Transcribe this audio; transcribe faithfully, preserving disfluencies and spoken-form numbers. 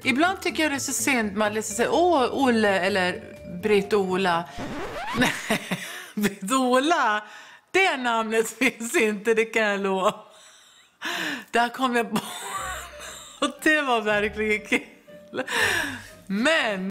ibland tycker jag det är så synd. Man läser sig, åh, Olle eller Britt-Ola. Nej, Britt-Ola, det namnet finns inte, det kan jag lova. Där kom jag på. Och det var verkligen kul. Men